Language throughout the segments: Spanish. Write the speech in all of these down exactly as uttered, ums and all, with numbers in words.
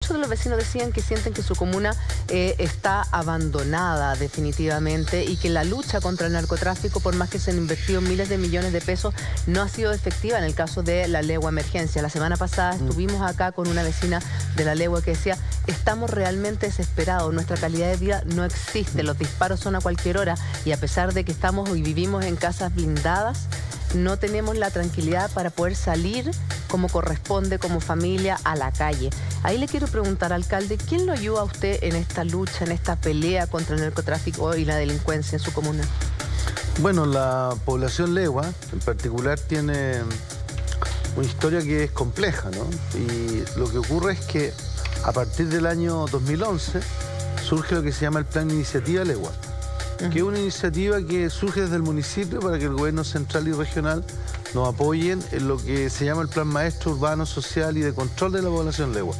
muchos de los vecinos decían que sienten que su comuna eh, está abandonada definitivamente y que la lucha contra el narcotráfico, por más que se han invertido miles de millones de pesos, no ha sido efectiva en el caso de la Legua Emergencia. La semana pasada mm. estuvimos acá con una vecina de la Legua que decía, estamos realmente desesperados, nuestra calidad de vida no existe, los disparos son a cualquier hora y a pesar de que estamos y vivimos en casas blindadas, no tenemos la tranquilidad para poder salir como corresponde, como familia, a la calle. Ahí le quiero preguntar, alcalde, ¿quién lo ayuda a usted en esta lucha, en esta pelea contra el narcotráfico y la delincuencia en su comuna? Bueno, la población legua, en particular, tiene una historia que es compleja, ¿no? Y lo que ocurre es que a partir del año dos mil once surge lo que se llama el Plan Iniciativa Legua, que es una iniciativa que surge desde el municipio para que el gobierno central y regional nos apoyen en lo que se llama el Plan Maestro Urbano, Social y de Control de la Población Legua.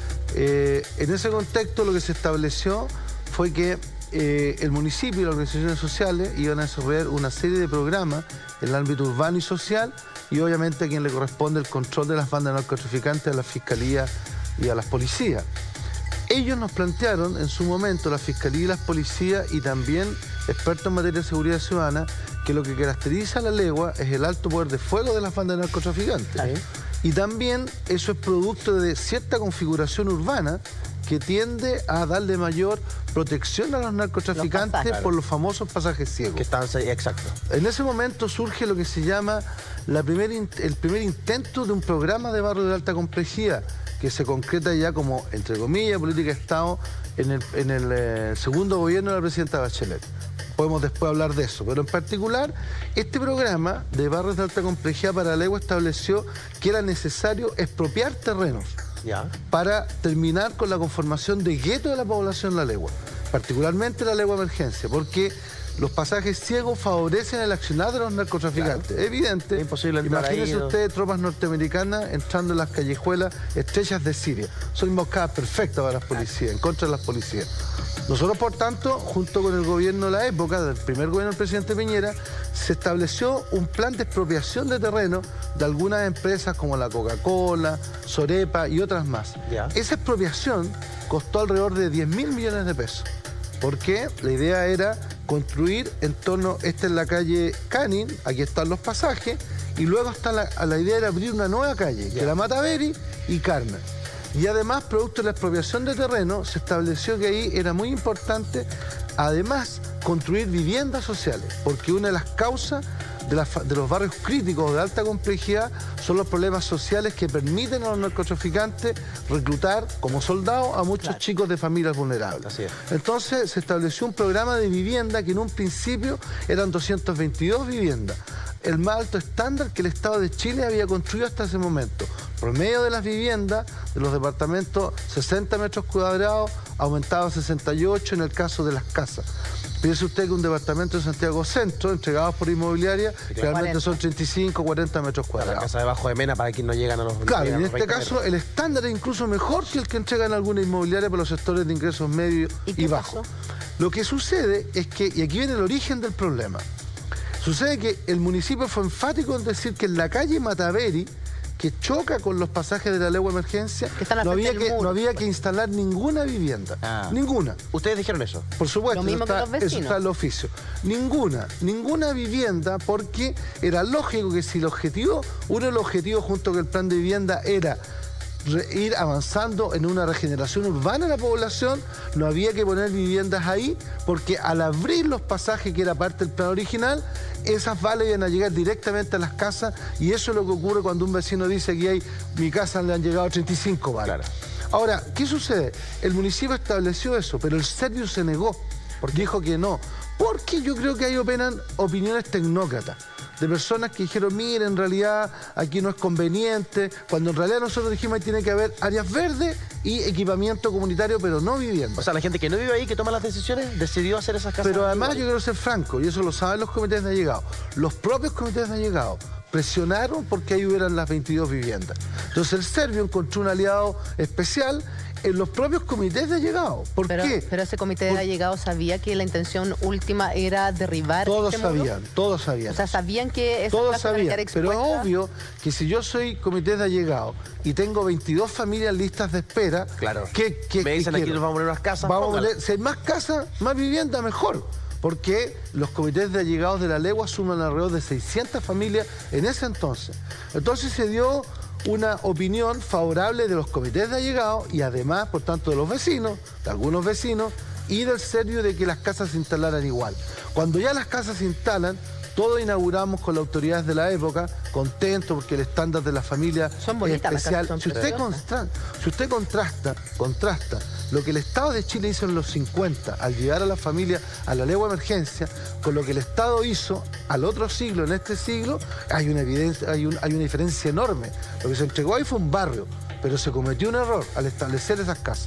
Eh, en ese contexto lo que se estableció fue que eh, el municipio y las organizaciones sociales iban a desarrollar una serie de programas en el ámbito urbano y social y obviamente a quien le corresponde el control de las bandas narcotraficantes, a la Fiscalía y a las policías. Ellos nos plantearon en su momento, la Fiscalía y las policías y también expertos en materia de seguridad ciudadana, que lo que caracteriza a la Legua es el alto poder de fuego de las bandas narcotraficantes. ¿Sí? Y también eso es producto de cierta configuración urbana que tiende a darle mayor protección a los narcotraficantes los pasajes, por los famosos pasajes ciegos. Que están, exacto. En ese momento surge lo que se llama la primer, el primer intento de un programa de barrio de alta complejidad, que se concreta ya como, entre comillas, política de Estado en el, en el eh, segundo gobierno de la presidenta Bachelet. Podemos después hablar de eso, pero en particular, este programa de barrios de alta complejidad para la Legua estableció que era necesario expropiar terrenos ya. para terminar con la conformación de gueto de la población de la Legua, particularmente la Legua Emergencia, porque los pasajes ciegos favorecen el accionar de los narcotraficantes. Claro. Evidente. Es imposible. Imagínense ustedes tropas norteamericanas entrando en las callejuelas estrechas de Siria. Son emboscadas perfectas para las policías, en contra de las policías. Nosotros, por tanto, junto con el gobierno de la época, del primer gobierno del presidente Piñera, se estableció un plan de expropiación de terreno de algunas empresas como la Coca-Cola, Sorepa y otras más. Ya. Esa expropiación costó alrededor de diez mil millones de pesos. Porque la idea era construir en torno, esta es la calle Canin, aquí están los pasajes, y luego está la, la idea era abrir una nueva calle, yeah. que era Mataveri y Carmen. Y además, producto de la expropiación de terreno, se estableció que ahí era muy importante, además, construir viviendas sociales, porque una de las causas de, la, de los barrios críticos de alta complejidad son los problemas sociales que permiten a los narcotraficantes reclutar como soldados a muchos claro. chicos de familias vulnerables. Así es. Entonces se estableció un programa de vivienda que en un principio eran doscientas veintidós viviendas, el más alto estándar que el Estado de Chile había construido hasta ese momento. Promedio de las viviendas, de los departamentos, sesenta metros cuadrados, aumentaba a sesenta y ocho en el caso de las casas. Piense usted que un departamento de Santiago Centro, entregados por inmobiliaria, realmente cuarenta. Son treinta y cinco, cuarenta metros cuadrados. La casa debajo de Mena para quienes no llegan a los... Claro, y en este caso metros. El estándar es incluso mejor que el que entregan alguna inmobiliaria para los sectores de ingresos medios y, y bajos. Lo que sucede es que, y aquí viene el origen del problema, sucede que el municipio fue enfático en decir que en la calle Mataveri, que choca con los pasajes de la Legua Emergencia, no había, que, no había que instalar ninguna vivienda. Ah. Ninguna. ¿Ustedes dijeron eso? Por supuesto, Lo mismo eso, que está, los eso está en el oficio. Ninguna, ninguna vivienda, porque era lógico que si el objetivo, uno de los objetivos junto con el plan de vivienda era ir avanzando en una regeneración urbana de la población, no había que poner viviendas ahí, porque al abrir los pasajes, que era parte del plan original, esas balas iban a llegar directamente a las casas, y eso es lo que ocurre cuando un vecino dice que hay, mi casa le han llegado treinta y cinco balas. Claro. Ahora, ¿qué sucede? El municipio estableció eso, pero el Servio se negó, porque dijo que no, porque yo creo que ahí operan opiniones tecnócratas, de personas que dijeron, mire, en realidad aquí no es conveniente, cuando en realidad nosotros dijimos que tiene que haber áreas verdes y equipamiento comunitario, pero no vivienda. O sea, la gente que no vive ahí, que toma las decisiones, decidió hacer esas casas. Pero además yo quiero ser franco, y eso lo saben los comités de allegados, los propios comités de allegados presionaron porque ahí hubieran las veintidós viviendas. Entonces el Servio encontró un aliado especial en los propios comités de allegados. ¿Por pero, qué? Pero ese comité Por... de allegados sabía que la intención última era derribar Todos este sabían, muro. todos sabían. O sea, sabían que esa todos casa iba a quedar sabían, pero es expuesta. obvio que si yo soy comité de allegados y tengo veintidós familias listas de espera, claro. ¿qué, qué, me dicen qué aquí quiero? nos vamos a poner unas casas. Vamos a poner, si hay más casas, más vivienda, mejor. Porque los comités de allegados de la Legua suman alrededor de seiscientas familias en ese entonces. Entonces se dio una opinión favorable de los comités de allegados y además, por tanto, de los vecinos, de algunos vecinos, y del serio de que las casas se instalaran igual. Cuando ya las casas se instalan, todos inauguramos con las autoridades de la época, contentos porque el estándar de la familia son bonitas, es especial. las casas son si, usted contra, si usted contrasta, contrasta lo que el Estado de Chile hizo en los cincuenta al llegar a la familia a la legua de emergencia, con lo que el Estado hizo al otro siglo, en este siglo, hay una evidencia, hay, un, hay una diferencia enorme. Lo que se entregó ahí fue un barrio, pero se cometió un error al establecer esas casas.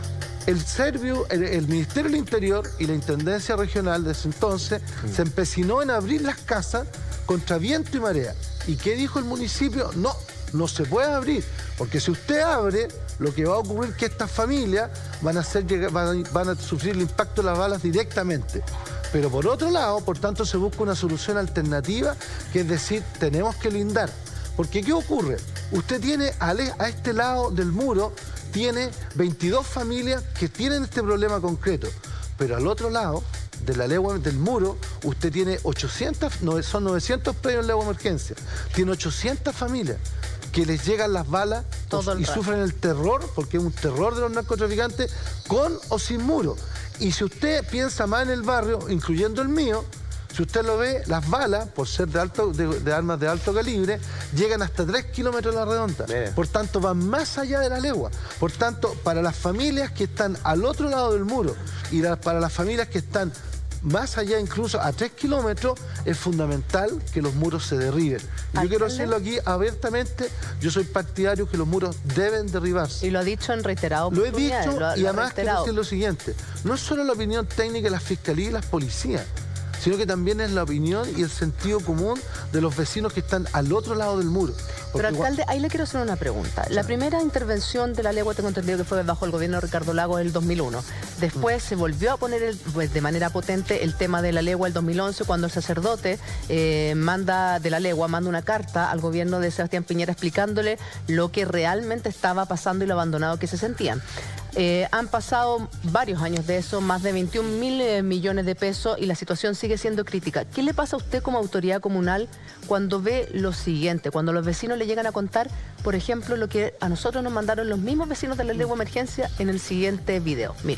El Servio, el, el Ministerio del Interior y la Intendencia Regional de ese entonces mm. se empecinó en abrir las casas contra viento y marea. ¿Y qué dijo el municipio? No, no se puede abrir, porque si usted abre, lo que va a ocurrir es que estas familias van a, ser, van a, van a sufrir el impacto de las balas directamente. Pero por otro lado, por tanto, se busca una solución alternativa, que es decir, tenemos que lindar. Porque ¿qué ocurre? Usted tiene a, a este lado del muro, tiene veintidós familias que tienen este problema concreto, pero al otro lado de la legua del muro, usted tiene ochocientas, son novecientos predios en legua de emergencia, tiene ochocientas familias que les llegan las balas y rato. Sufren el terror, porque es un terror de los narcotraficantes, con o sin muro. Y si usted piensa más en el barrio, incluyendo el mío, si usted lo ve, las balas, por ser de, alto, de, de armas de alto calibre, llegan hasta tres kilómetros a la redonda. Bien. Por tanto, van más allá de la legua. Por tanto, para las familias que están al otro lado del muro y la, para las familias que están más allá, incluso a tres kilómetros, es fundamental que los muros se derriben. Y yo quiero decirlo aquí abiertamente, yo soy partidario que los muros deben derribarse. Y lo ha dicho en reiterado. Lo he dicho lo, y lo además quiero decir lo siguiente, no es solo la opinión técnica de las fiscalías y las policías, sino que también es la opinión y el sentido común de los vecinos que están al otro lado del muro. Pero, alcalde, ahí le quiero hacer una pregunta. La primera intervención de la legua, tengo entendido que fue bajo el gobierno de Ricardo Lagos en el dos mil uno. Después mm. se volvió a poner el, pues, de manera potente el tema de la legua el dos mil once, cuando el sacerdote eh, manda de la legua, manda una carta al gobierno de Sebastián Piñera explicándole lo que realmente estaba pasando y lo abandonado que se sentían. Eh, han pasado varios años de eso, más de veintiún mil eh, millones de pesos, y la situación sigue siendo crítica. ¿Qué le pasa a usted como autoridad comunal cuando ve lo siguiente, cuando los vecinos le llegan a contar, por ejemplo, lo que a nosotros nos mandaron los mismos vecinos de la legua emergencia en el siguiente video? Mire.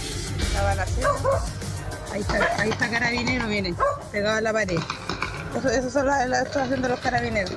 La balacera. Ahí está, ahí está Carabinero, viene, pegado a la pared. Eso, eso son las, las actuaciones de los carabineros.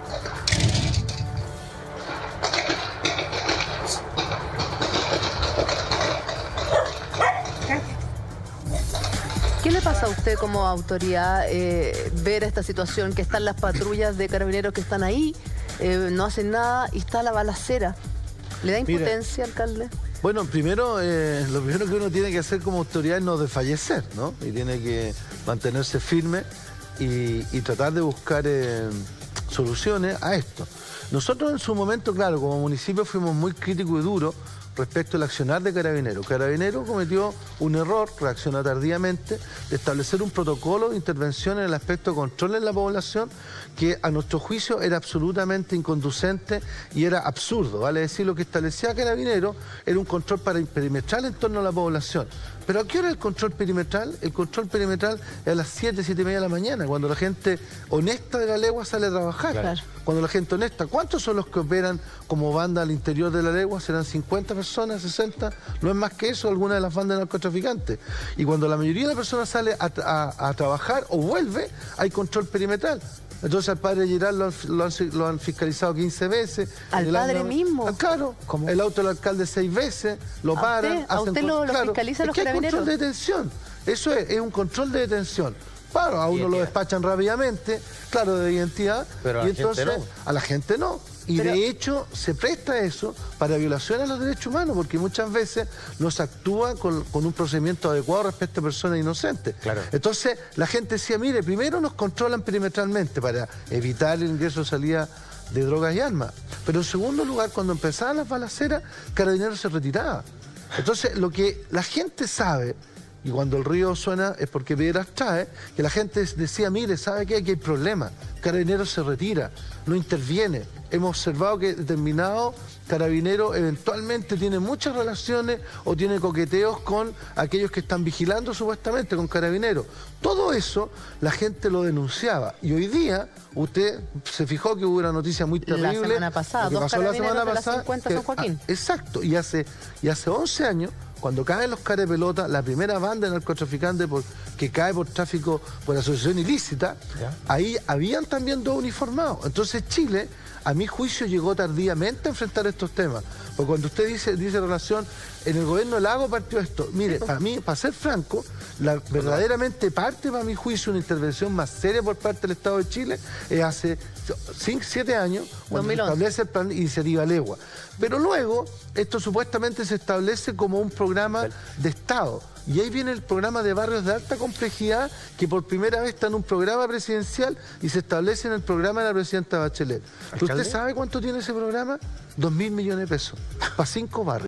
¿Qué le pasa a usted como autoridad eh, ver esta situación, que están las patrullas de carabineros que están ahí, eh, no hacen nada y está la balacera? ¿Le da impotencia, Mira, alcalde? Bueno, primero, eh, lo primero que uno tiene que hacer como autoridad es no desfallecer, ¿no? Y tiene que mantenerse firme y, y tratar de buscar eh, soluciones a esto. Nosotros en su momento, claro, como municipio fuimos muy críticos y duros respecto al accionar de Carabineros. Carabineros cometió un error, reaccionó tardíamente, de establecer un protocolo de intervención en el aspecto de control en la población que a nuestro juicio era absolutamente inconducente y era absurdo, ¿vale? Es decir, lo que establecía Carabineros era un control perimetral en torno a la población. ¿Pero a qué hora el control perimetral? El control perimetral es a las siete, siete y media de la mañana, cuando la gente honesta de la legua sale a trabajar. Claro. Cuando la gente honesta, ¿cuántos son los que operan como banda al interior de la legua? ¿Serán cincuenta personas, sesenta? No es más que eso, alguna de las bandas de narcotraficantes. Y cuando la mayoría de las personas sale a, a, a trabajar o vuelve, hay control perimetral. Entonces al padre Giral lo han, lo han, lo han fiscalizado quince veces. ¿Al padre año, mismo? Ah, claro, ¿cómo? El auto del alcalde seis veces, lo ¿A paran. Usted, ¿A usted lo, lo claro, fiscalizan los es que carabineros? hay control de detención, eso es, es un control de detención. Claro, a uno lo despachan rápidamente, claro, de identidad, pero y entonces no. a la gente no. Y pero, de hecho se presta eso para violaciones a los derechos humanos, porque muchas veces no se actúa con, con un procedimiento adecuado respecto a personas inocentes. Claro. Entonces la gente decía, mire, primero nos controlan perimetralmente para evitar el ingreso o salida de drogas y armas. Pero en segundo lugar, cuando empezaban las balaceras, Carabineros se retiraba. Entonces, lo que la gente sabe, y cuando el río suena es porque piedras trae, que la gente decía, mire, ¿sabe qué? Aquí hay problema. Carabineros se retira, no interviene. Hemos observado que determinado carabinero eventualmente tiene muchas relaciones o tiene coqueteos con aquellos que están vigilando supuestamente, con Carabineros. Todo eso la gente lo denunciaba. Y hoy día, usted se fijó que hubo una noticia muy terrible. La semana pasada, dos pasó la semana pasada, de la cincuenta que, San Joaquín. Ah, exacto, y hace, y hace once años, cuando caen los carepelota, la primera banda de narcotraficantes por, que cae por tráfico, por asociación ilícita, ¿ya? Ahí habían también dos uniformados. Entonces Chile, a mi juicio, llegó tardíamente a enfrentar estos temas. Porque cuando usted dice, dice relación, en el gobierno Lago partió esto. Mire, para mí, para ser franco, la, verdaderamente parte, para mi juicio, una intervención más seria por parte del Estado de Chile es hace cinco, siete años, cuando se establece el plan de iniciativa Legua. Pero luego, esto supuestamente se establece como un programa de Estado. Y ahí viene el programa de barrios de alta complejidad, que por primera vez está en un programa presidencial y se establece en el programa de la presidenta Bachelet. ¿Usted sabe cuánto tiene ese programa? Dos mil millones de pesos, para cinco barrios.